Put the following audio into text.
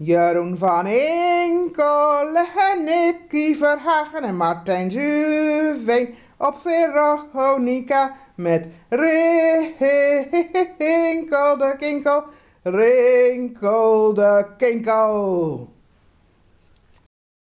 Jeroen van Inkel en Nicky Verhagen en Martijn Zuveen op Veronica met Rinkel de Kinkel, Rinkel de Kinkel.